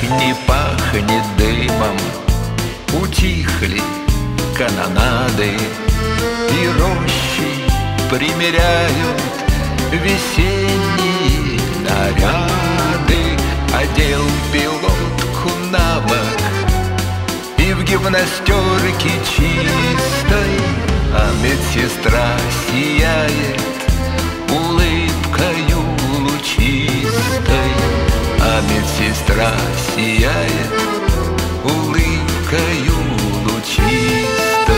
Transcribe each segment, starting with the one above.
не пахнет дымом, утихли канонады, и рощи примеряют весенние наряды. Одел пилотку на бок и в гимнастерке чистой, а медсестра сияет улыбкою лучистой, а медсестра сияет улыбкою лучистой.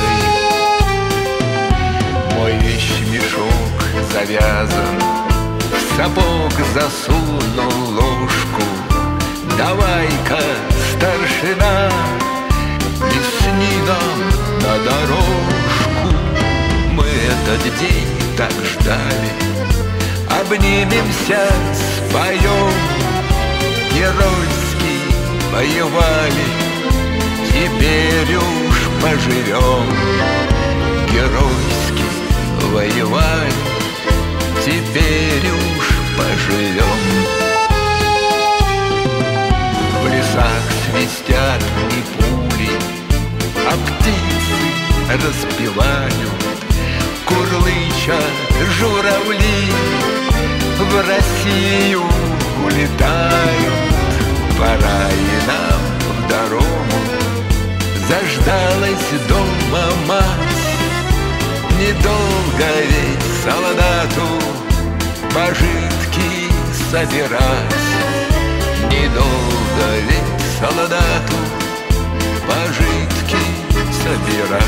Мой вещмешок завязан, в сапог засунул ложку. Давай-ка, старшина, плесни нам на дорожку. Мы этот день так ждали, обнимемся, споем. Геройски воевали, теперь уж поживем. Геройски воевали, теперь уж поживем. В лесах свистят не пули, а птицы распевают, курлычат журавли, в Россию улетают. Пора и нам в дорогу, заждалась дома мать. Недолго ведь солдату пожитки собирать. Недолго ведь солдату пожитки собирать.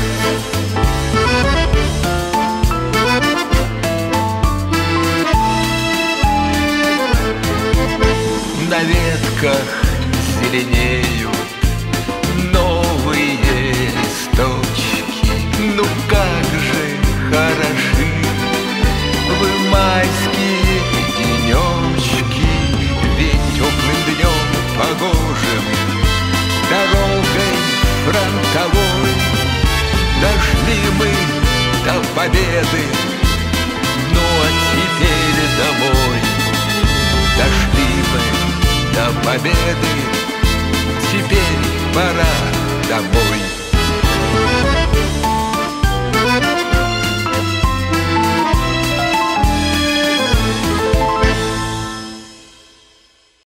На ветках зеленеют новые листочки. Ну как же хороши вы майские денечки, ведь теплым днем погожим, дорогой фронтовой дошли мы до победы. Ну а теперь домой. Дошли мы до победы, теперь пора